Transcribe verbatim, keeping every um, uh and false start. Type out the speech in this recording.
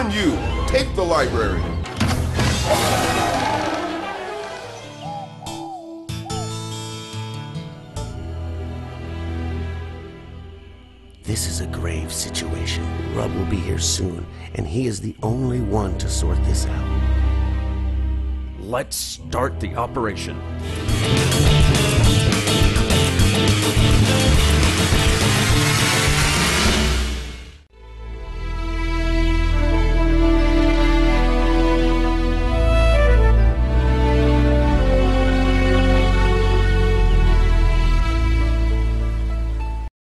and you, take the library. This is a grave situation. Rub will be here soon, and he is the only one to sort this out. Let's start the operation.